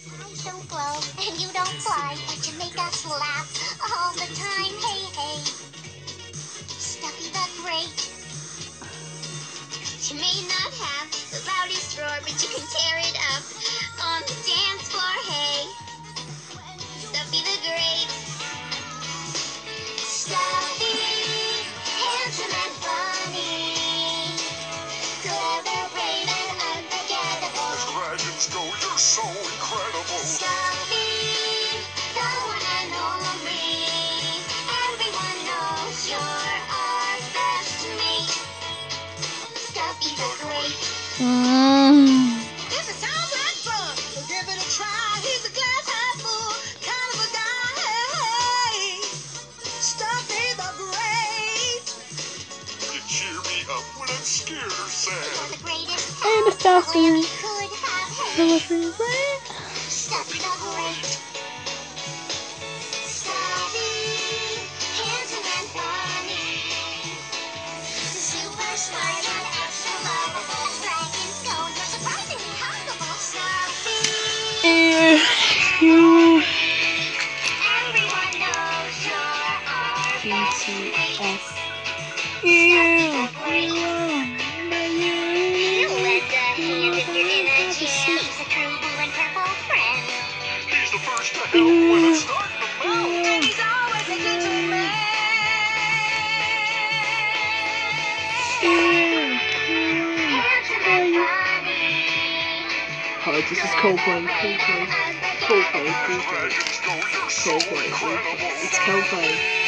Eyes don't glow and you don't fly, but you make us laugh all the time. Hey, hey. Stuffy the Great. You may not have the loudest roar, but you can tear it up on the dance floor. Hey, Stuffy the Great. Stuffy, handsome and funny, clever, brave, and unforgettable. As dragons go, you're so incredible. Stuffy, the one and only. Everyone knows you're our best mate. Stuffy the Great. This sounds like fun, so give it a try. He's a glass half full kind of a guy. Hey, Stuffy the Great. You cheer me up when I'm scared or You're sad. the greatest Hey, the pal Stuffy. the land could have. Hey, Stuffy the Great. Stuffy, handsome and funny, super smart and extra lovable. As dragons go, you're surprisingly huggable. Stuffy, everyone knows you're our best mate. Stuffy the Great. He'll lend a hand if you're in a jam. He's a true blue and purple friend. He's the first to help when it's starting to melt. And he's always a gentleman. Handsome and funny. Oh, this is Coldplay. Coldplay. As dragons go, you're so incredible. It's Coldplay.